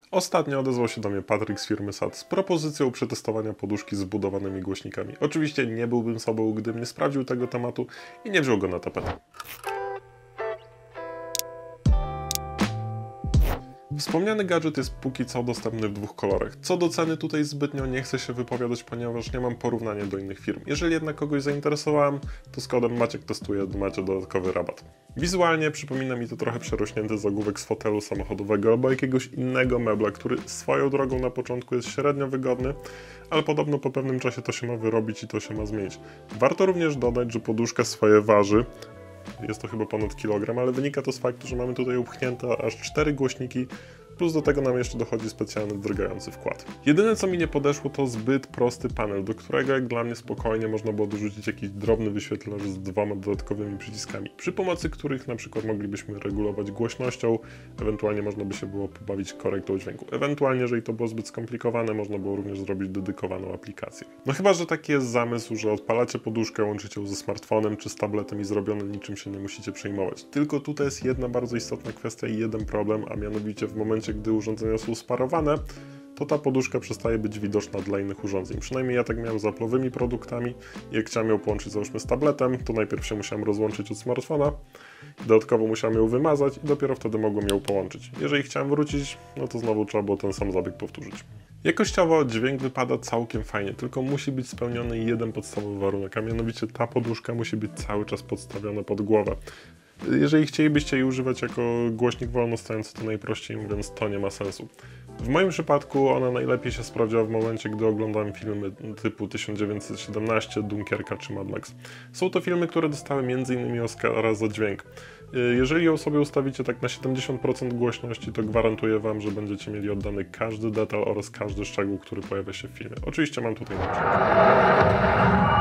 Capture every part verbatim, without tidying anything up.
Ostatnio odezwał się do mnie Patryk z firmy S A T z propozycją przetestowania poduszki z zbudowanymi głośnikami. Oczywiście nie byłbym sobą, gdybym nie sprawdził tego tematu i nie wziął go na tapetę. Wspomniany gadżet jest póki co dostępny w dwóch kolorach. Co do ceny tutaj zbytnio nie chcę się wypowiadać, ponieważ nie mam porównania do innych firm. Jeżeli jednak kogoś zainteresowałem, to z kodem Maciek testuje, macie dodatkowy rabat. Wizualnie przypomina mi to trochę przerośnięty zagłówek z fotelu samochodowego albo jakiegoś innego mebla, który swoją drogą na początku jest średnio wygodny, ale podobno po pewnym czasie to się ma wyrobić i to się ma zmienić. Warto również dodać, że poduszka swoje waży. Jest to chyba ponad kilogram, ale wynika to z faktu, że mamy tutaj upchnięte aż cztery głośniki, plus do tego nam jeszcze dochodzi specjalny drgający wkład. Jedyne co mi nie podeszło to zbyt prosty panel, do którego jak dla mnie spokojnie można było dorzucić jakiś drobny wyświetlacz z dwoma dodatkowymi przyciskami, przy pomocy których na przykład moglibyśmy regulować głośnością, ewentualnie można by się było pobawić korektą dźwięku. Ewentualnie, jeżeli to było zbyt skomplikowane, można było również zrobić dedykowaną aplikację. No chyba, że taki jest zamysł, że odpalacie poduszkę, łączycie ją ze smartfonem czy z tabletem i zrobione, niczym się nie musicie przejmować. Tylko tutaj jest jedna bardzo istotna kwestia i jeden problem, a mianowicie w momencie, gdy urządzenia są sparowane, to ta poduszka przestaje być widoczna dla innych urządzeń. Przynajmniej ja tak miałem z Apple'owymi produktami. Jak chciałem ją połączyć załóżmy z tabletem, to najpierw się musiałem rozłączyć od smartfona, dodatkowo musiałem ją wymazać i dopiero wtedy mogłem ją połączyć. Jeżeli chciałem wrócić, no to znowu trzeba było ten sam zabieg powtórzyć. Jakościowo dźwięk wypada całkiem fajnie, tylko musi być spełniony jeden podstawowy warunek, a mianowicie ta poduszka musi być cały czas podstawiona pod głowę. Jeżeli chcielibyście jej używać jako głośnik wolnostojący, to najprościej mówiąc to nie ma sensu. W moim przypadku ona najlepiej się sprawdziła w momencie, gdy oglądałem filmy typu tysiąc dziewięćset siedemnaście, Dunkierka czy Mad Max. Są to filmy, które dostały między innymi Oscara za dźwięk. Jeżeli ją sobie ustawicie tak na siedemdziesiąt procent głośności, to gwarantuję Wam, że będziecie mieli oddany każdy detal oraz każdy szczegół, który pojawia się w filmie. Oczywiście mam tutaj na przykład.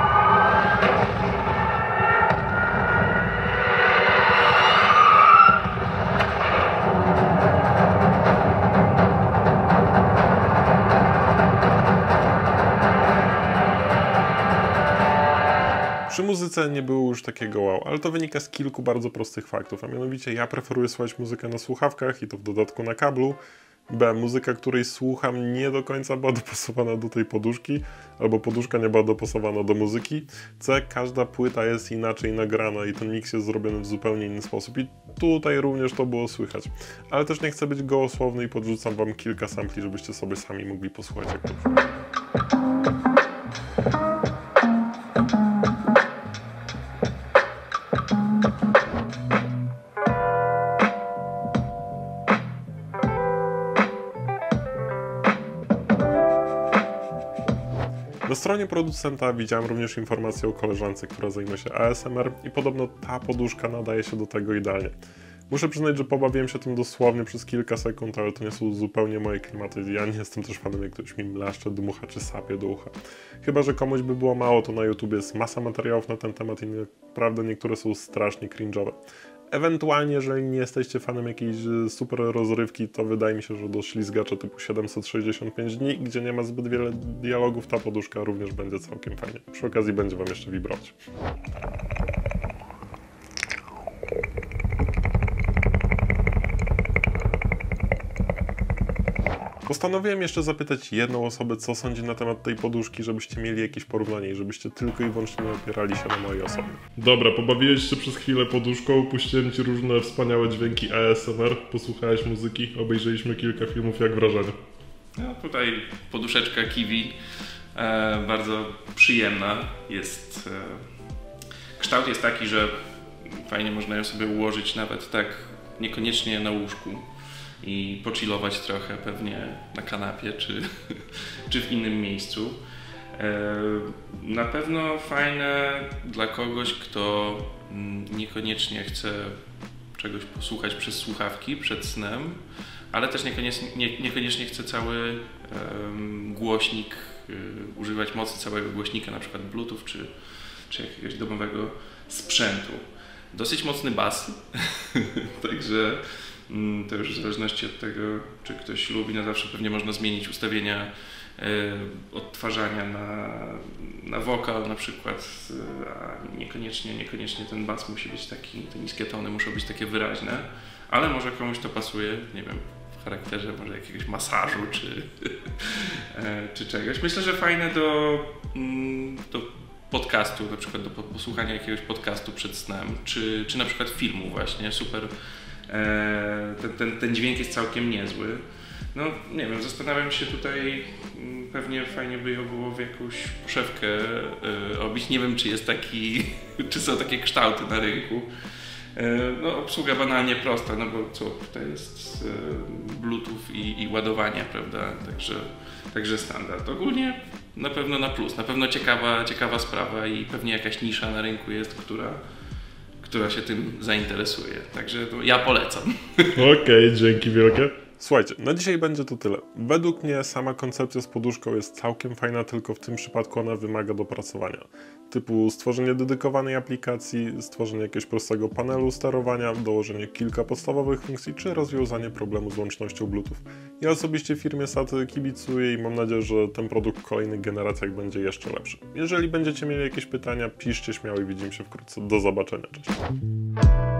Przy muzyce nie było już takiego wow, ale to wynika z kilku bardzo prostych faktów, a mianowicie ja preferuję słuchać muzykę na słuchawkach i to w dodatku na kablu. B. Muzyka, której słucham, nie do końca była dopasowana do tej poduszki, albo poduszka nie była dopasowana do muzyki. C. Każda płyta jest inaczej nagrana i ten miks jest zrobiony w zupełnie inny sposób i tutaj również to było słychać. Ale też nie chcę być gołosłowny i podrzucam Wam kilka sampli, żebyście sobie sami mogli posłuchać jak to brzmi. Na stronie producenta widziałem również informację o koleżance, która zajmuje się A S M R i podobno ta poduszka nadaje się do tego idealnie. Muszę przyznać, że pobawiłem się tym dosłownie przez kilka sekund, ale to nie są zupełnie moje klimaty. Ja nie jestem też fanem, jak ktoś mi mlaszcze, dmucha czy sapie do ucha. Chyba że komuś by było mało, to na YouTube jest masa materiałów na ten temat i naprawdę niektóre są strasznie cringe'owe. Ewentualnie, jeżeli nie jesteście fanem jakiejś super rozrywki, to wydaje mi się, że do ślizgacza typu siedemset sześćdziesiąt pięć dni, gdzie nie ma zbyt wiele dialogów, ta poduszka również będzie całkiem fajnie. Przy okazji będzie Wam jeszcze wibrować. Postanowiłem jeszcze zapytać jedną osobę, co sądzi na temat tej poduszki, żebyście mieli jakieś porównanie i żebyście tylko i wyłącznie nie opierali się na mojej osobie. Dobra, pobawiłeś się przez chwilę poduszką, puściłem Ci różne wspaniałe dźwięki A S M R, posłuchałeś muzyki, obejrzeliśmy kilka filmów, jak wrażenie? No, tutaj poduszeczka Kiwi, e, bardzo przyjemna jest. E, kształt jest taki, że fajnie można ją sobie ułożyć nawet tak niekoniecznie na łóżku i pochillować trochę pewnie na kanapie czy, czy w innym miejscu. Na pewno fajne dla kogoś, kto niekoniecznie chce czegoś posłuchać przez słuchawki przed snem, ale też niekoniecznie, nie, niekoniecznie chce cały um, głośnik, um, używać mocy całego głośnika, na przykład Bluetooth czy, czy jakiegoś domowego sprzętu. Dosyć mocny bas, także to już w zależności od tego, czy ktoś lubi, na zawsze pewnie można zmienić ustawienia y, odtwarzania na, na wokal na przykład, y, a niekoniecznie, niekoniecznie ten bas musi być taki, te niskie tony muszą być takie wyraźne, ale może komuś to pasuje, nie wiem, w charakterze może jakiegoś masażu czy, czy czegoś. Myślę, że fajne do, do podcastu, na przykład do posłuchania jakiegoś podcastu przed snem, czy, czy na przykład filmu właśnie, super. Ten, ten, ten dźwięk jest całkiem niezły. No nie wiem, zastanawiam się tutaj, pewnie fajnie by ją było w jakąś poszewkę yy, obić. Nie wiem, czy jest taki, czy są takie kształty na rynku. Yy, no obsługa banalnie prosta, no bo co, tutaj jest yy, Bluetooth i, i ładowanie, prawda, także, także standard. Ogólnie na pewno na plus, na pewno ciekawa, ciekawa sprawa i pewnie jakaś nisza na rynku jest, która, która się tym zainteresuje. Także no, ja polecam. Okej, okay, dzięki wielkie. Słuchajcie, na dzisiaj będzie to tyle. Według mnie sama koncepcja z poduszką jest całkiem fajna, tylko w tym przypadku ona wymaga dopracowania. Typu stworzenie dedykowanej aplikacji, stworzenie jakiegoś prostego panelu sterowania, dołożenie kilka podstawowych funkcji, czy rozwiązanie problemu z łącznością Bluetooth. Ja osobiście firmie Saty kibicuję i mam nadzieję, że ten produkt w kolejnych generacjach będzie jeszcze lepszy. Jeżeli będziecie mieli jakieś pytania, piszcie śmiało i widzimy się wkrótce. Do zobaczenia, cześć.